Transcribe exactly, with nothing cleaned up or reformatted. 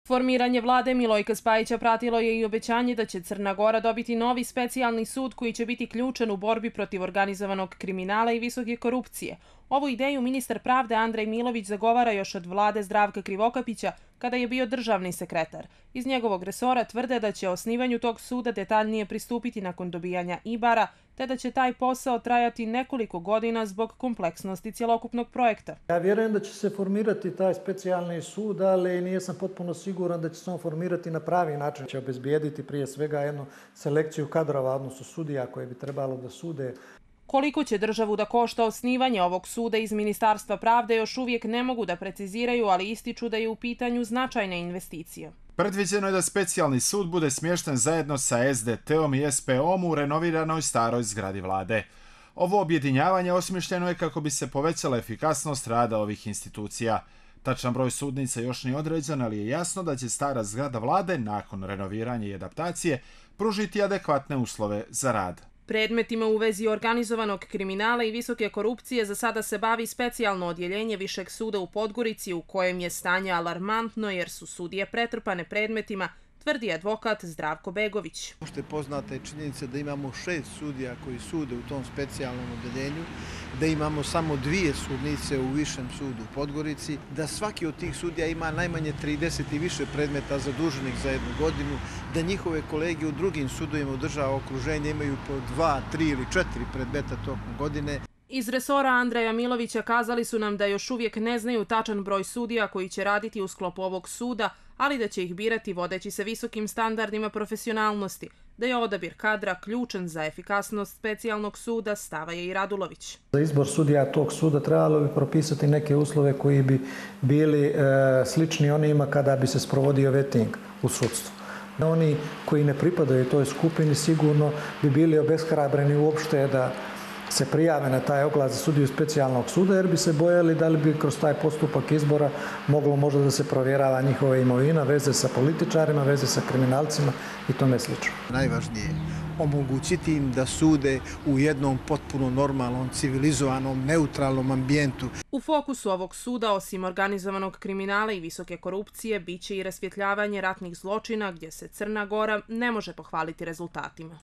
Formiranje vlade Milojka Spajića pratilo je i obećanje da će Crna Gora dobiti novi specijalni sud koji će biti ključan u borbi protiv organizovanog kriminala i visoke korupcije. Ovu ideju ministar pravde Andrej Milović zagovara još od vlade Zdravka Krivokapića kada je bio državni sekretar. Iz njegovog resora tvrde da će osnivanju tog suda detaljnije pristupiti nakon dobijanja IBAR-a, te da će taj posao trajati nekoliko godina zbog kompleksnosti cjelokupnog projekta. Ja vjerujem da će se formirati taj specijalni sud, ali nisam potpuno siguran da će se on formirati na pravi način. Će obezbijediti prije svega jednu selekciju kadrova, odnosno sudija koje bi trebalo da sude. Koliko će državu da košta osnivanje ovog suda iz Ministarstva pravde još uvijek ne mogu da preciziraju, ali ističu da je u pitanju značajne investicije. Predviđeno je da specijalni sud bude smješten zajedno sa S D T-om i S P O-om u renoviranoj staroj zgradi vlade. Ovo objedinjavanje osmišljeno je kako bi se povećala efikasnost rada ovih institucija. Tačan broj sudnica još nije određen, ali je jasno da će stara zgrada vlade, nakon renoviranja i adaptacije, pružiti adekvatne uslove za rad. Predmetima u vezi organizovanog kriminala i visoke korupcije za sada se bavi specijalno odjeljenje Višeg suda u Podgorici, u kojem je stanje alarmantno jer su sudije pretrpane predmetima, tvrdi advokat Zdravko Begović. Što je poznata je činjenica da imamo šest sudija koji sude u tom specijalnom odeljenju, da imamo samo dvije sudnice u Višem sudu u Podgorici, da svaki od tih sudija ima najmanje trideset i više predmeta zaduženih za jednu godinu, da njihove kolege u drugim sudovima u država okruženja imaju po dva, tri ili četiri predmeta tokom godine. Iz resora Andreja Milovića kazali su nam da još uvijek ne znaju tačan broj sudija koji će raditi u sklopu ovog suda, ali da će ih birati vodeći se visokim standardima profesionalnosti, da je odabir kadra ključan za efikasnost specijalnog suda, stava je i Radulović. Za izbor sudija tog suda trebalo bi propisati neke uslove koji bi bili e, slični onima kada bi se sprovodio veting u sudstvu. Oni koji ne pripadaju toj skupini sigurno bi bili obeshrabreni uopšte da se prijave na taj oglas za sudiju specijalnog suda, jer bi se bojali da li bi kroz taj postupak izbora moglo možda da se provjerava njihova imovina, veze sa političarima, veze sa kriminalcima i tome slično. Najvažnije je omogućiti im da sude u jednom potpuno normalnom, civilizovanom, neutralnom ambijentu. U fokusu ovog suda, osim organizovanog kriminala i visoke korupcije, biće i rasvjetljavanje ratnih zločina gdje se Crna Gora ne može pohvaliti rezultatima.